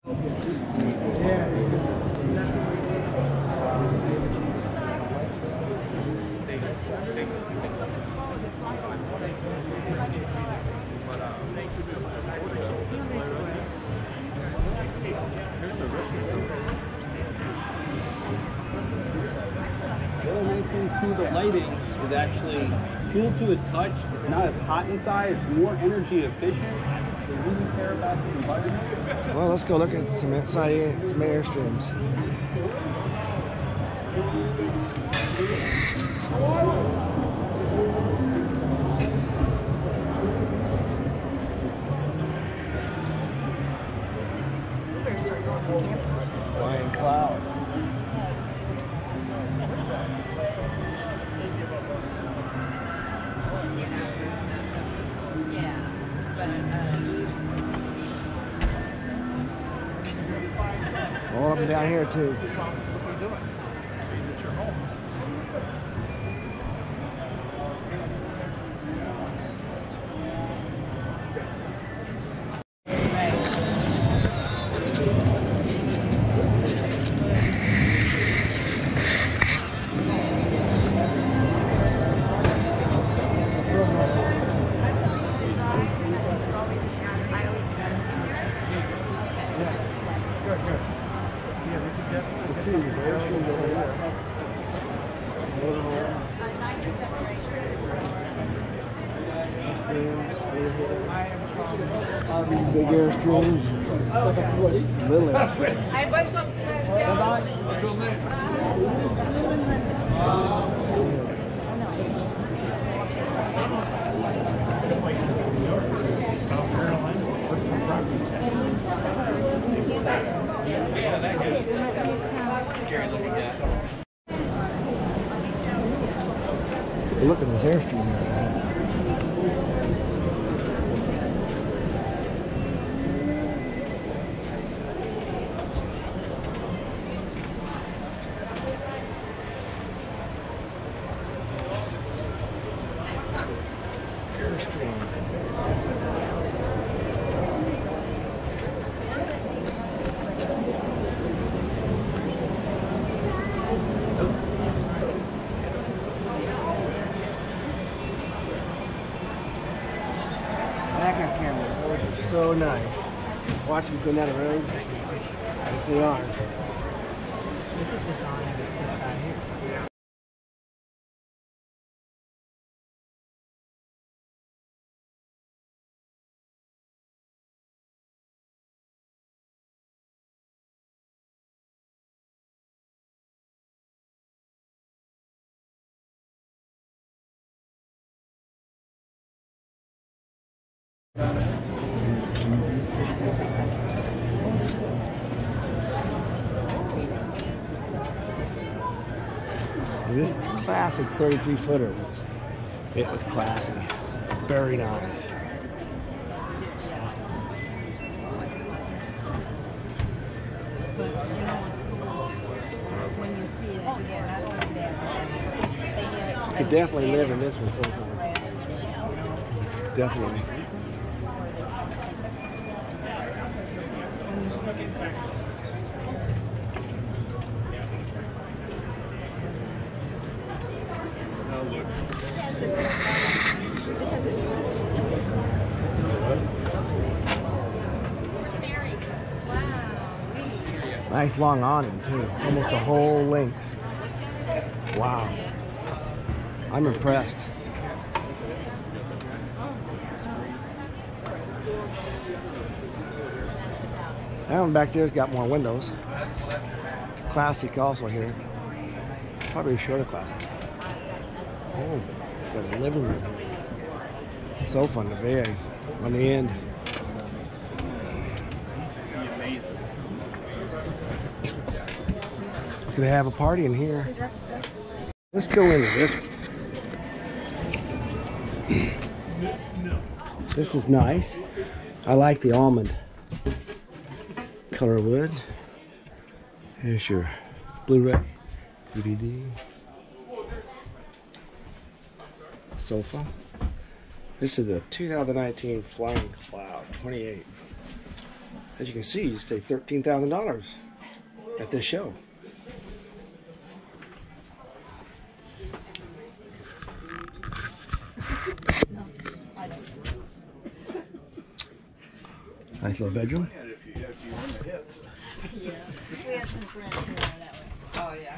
The other nice thing too, the lighting is actually cool to a touch. It's not as hot inside. It's more energy efficient. They really care about the environment. Well, let's go look at some inside, some Airstreams. Flying Cloud. All up and down here too. Big Airstreams, little Airstreams. Look at this Airstream here. Backup camera, those are so nice. Watch them go down the road. Yes, they are. Look at this on it inside here. This classic 33 footer was classy, very nice. You could definitely live in this one full time. Definitely. Nice long awning too, almost the whole length. Wow, I'm impressed. That one back there's got more windows. Classic also here. Probably a shorter classic. Oh, it's got a living room. Sofa on the bed, on the end. Could have a party in here. Let's go into this. This is nice. I like the almond color wood. Here's your Blu-ray DVD. Sofa. This is the 2019 Flying Cloud 28. As you can see, you save $13,000 at this show. Nice little bedroom. We have some friends who are that way. Oh yeah.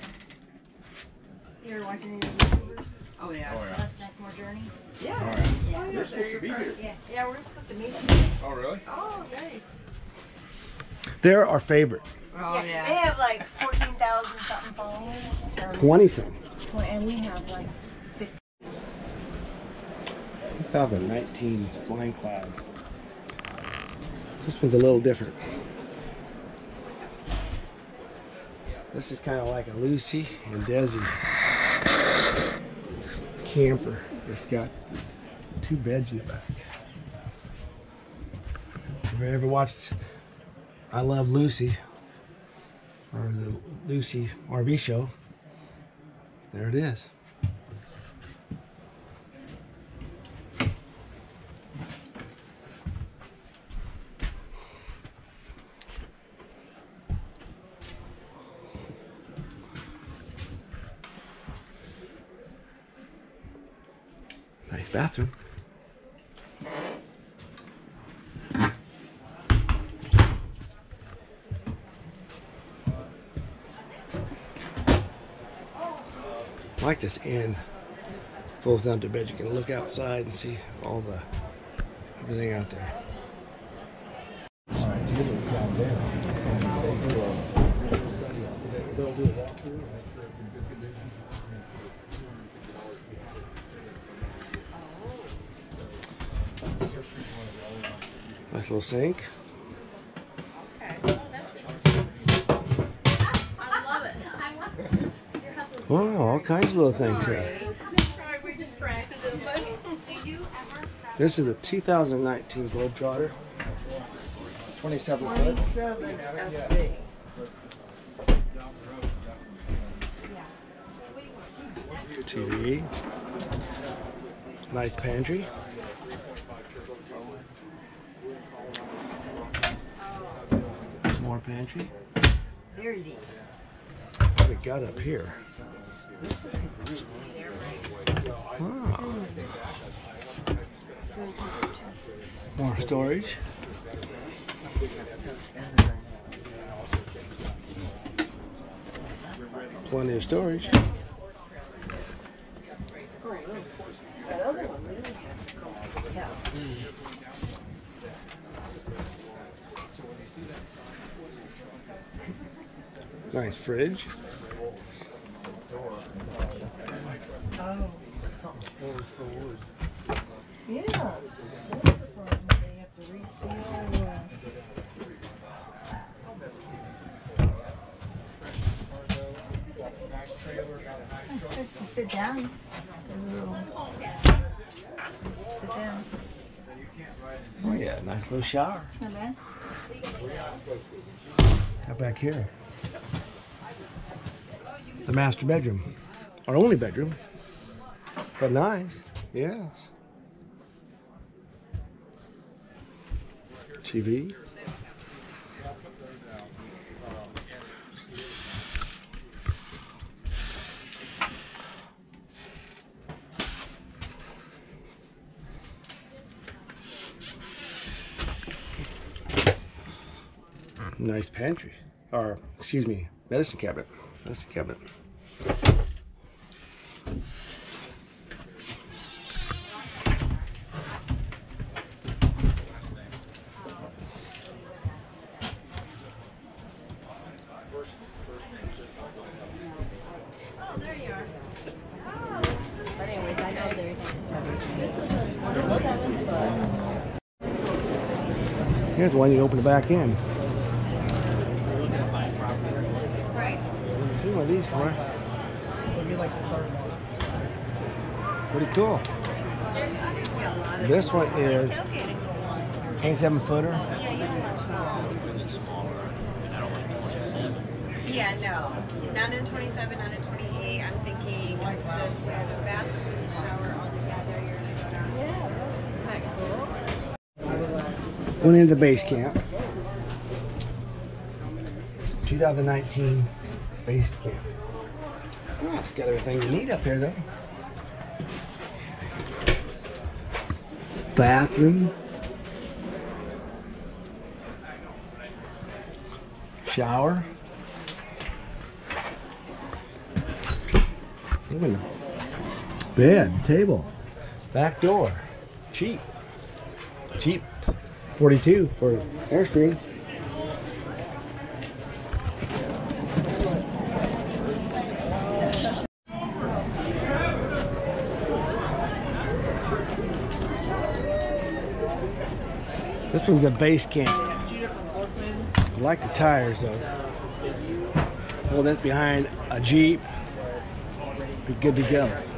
You ever watching any of the YouTubers? Oh yeah. Let's Jack More Journey? Yeah. Yeah. You're supposed to be here. Yeah, we're supposed to meet them. Oh, really? Oh, nice. They're our favorite. Oh They yeah. have like 14,000 something followers. 20 something. And we have like 50. 2019 Flying Cloud. This one's a little different. This is kind of like a Lucy and Desi camper. It's got 2 beds in the back. If you ever watched I Love Lucy or the Lucy RV show, there it is. Nice bathroom. I like this inn. Full down to bed. You can look outside and see all the everything out there. Nice little sink. Oh, all kinds of little things here. This is a 2019 Globetrotter. 27 foot. 27 FB. TV. Nice pantry. Some more pantry. Very deep. What we got up here? Wow. More storage. Plenty of storage. That other one really had to go. Yeah. Nice fridge. Oh. Yeah. That's the problem. They have to reseal. Nice place to sit down. There's a little place to sit down. Oh yeah, nice little shower. It's not bad. How back here? The master bedroom. Our only bedroom. But nice. Yes. TV. Nice pantry. Or, excuse me, medicine cabinet. Medicine cabinet. But anyways, I know there's. Here's one you open the back end. Right. See what these for? Pretty cool. This one is 27 footer. Yeah, no. Not in 27, not in 28. I'm thinking the bathroom and the shower all together. You're gonna go down. Yeah. Isn't that cool? Went into base camp. 2019 base camp. Oh, it's got everything you need up here though. Bathroom. Shower. Even bed, table, back door. Cheap. Cheap. 42 for Airstream. This one's a base camp. I like the tires though. Hold this behind a Jeep. Be good to go.